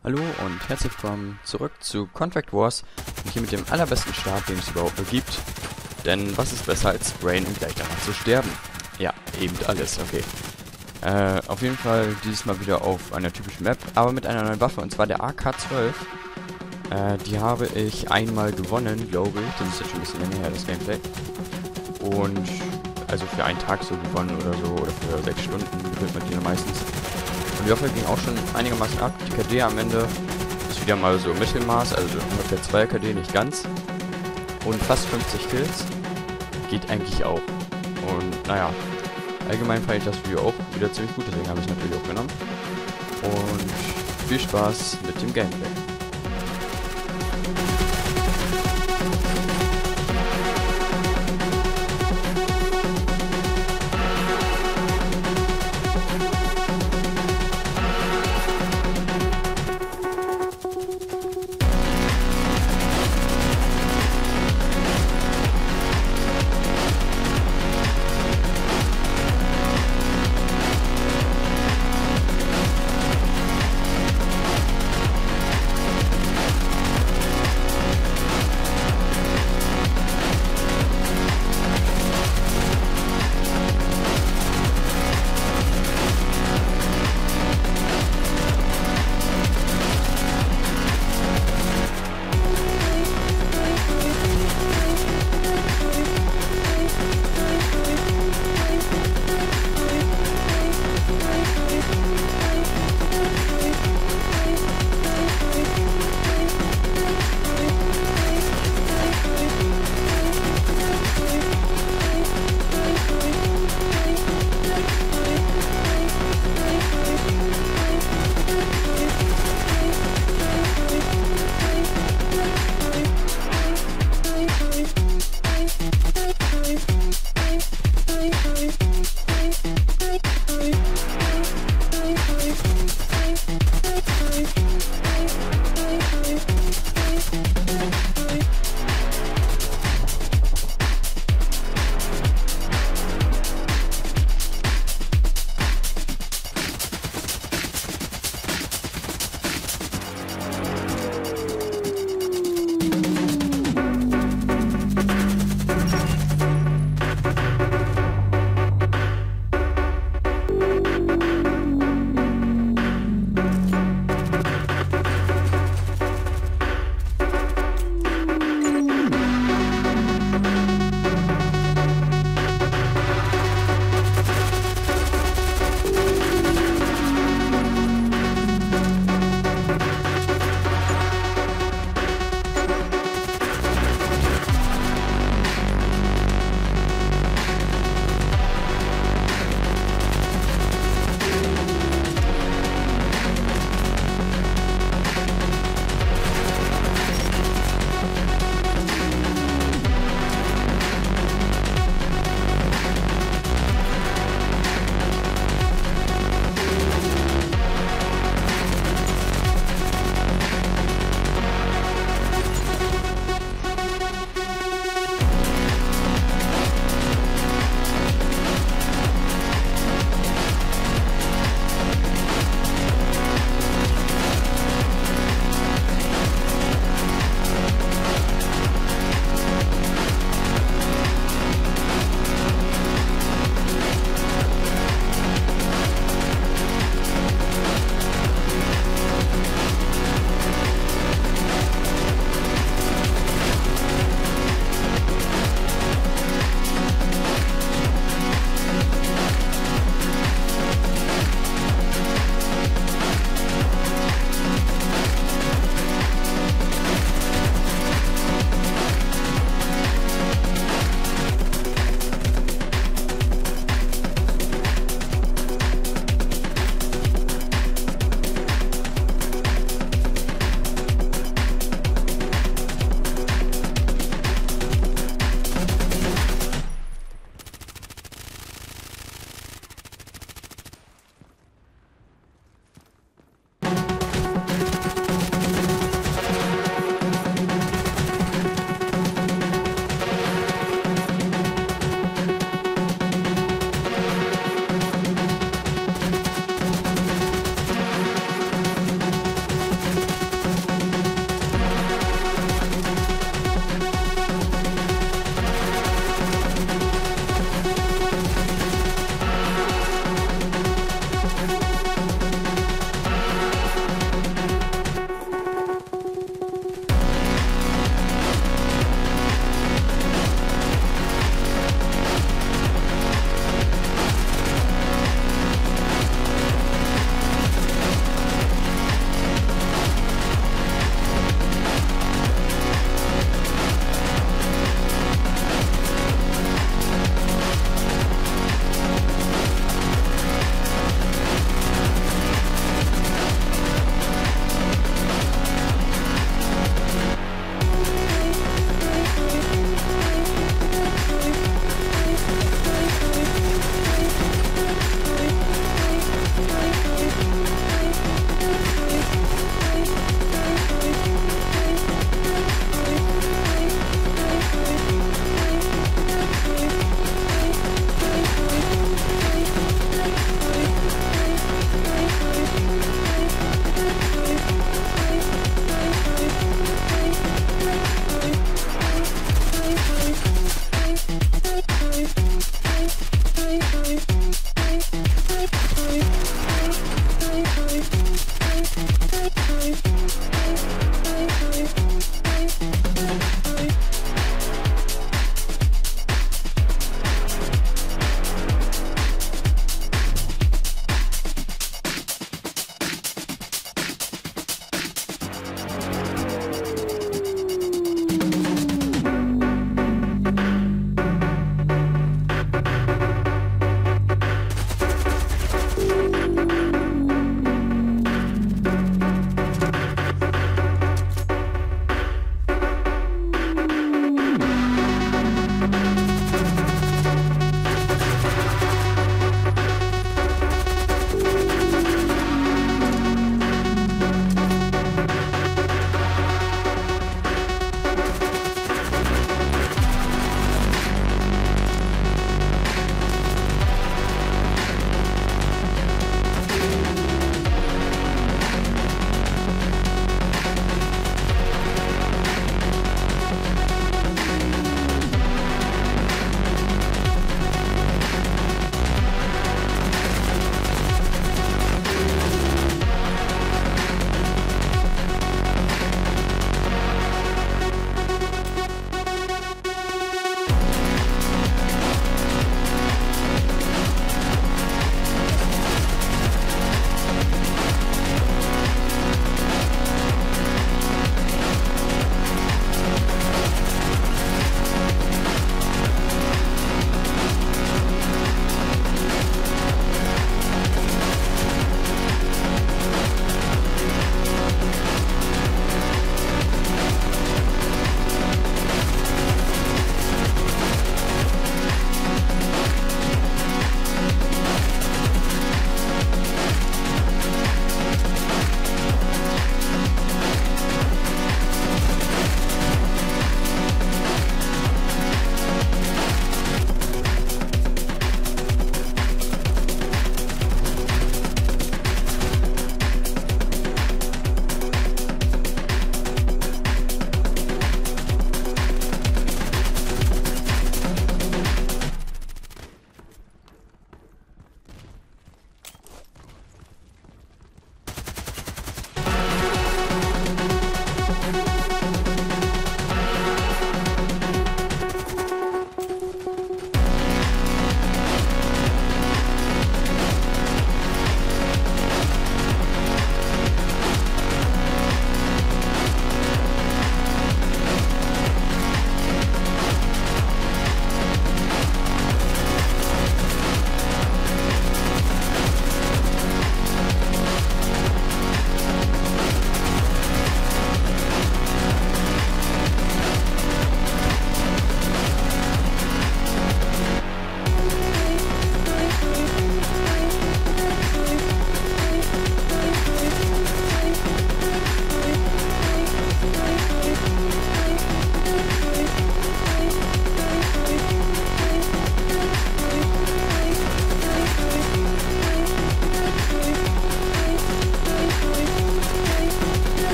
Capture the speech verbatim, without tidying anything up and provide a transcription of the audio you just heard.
Hallo und herzlich willkommen zurück zu Contract Wars und hier mit dem allerbesten Start, den es überhaupt nur gibt. Denn was ist besser als sprayen und gleich danach zu sterben? Ja, eben alles, okay. Äh, auf jeden Fall dieses Mal wieder auf einer typischen Map, aber mit einer neuen Waffe, und zwar der A K zwölf. Äh, die habe ich einmal gewonnen, glaube ich. Das ist jetzt schon ein bisschen länger her, das Gameplay. Und also für einen Tag so gewonnen oder so, oder für sechs Stunden gewinnt man die meistens. Und die Waffe ging auch schon einigermaßen ab. Die K D am Ende ist wieder mal so Mittelmaß, also ungefähr zwei K D, nicht ganz. Und fast fünfzig Kills. Geht eigentlich auch. Und naja, allgemein fand ich das Video auch wieder ziemlich gut, deswegen habe ich es natürlich auch genommen. Und viel Spaß mit dem Gameplay.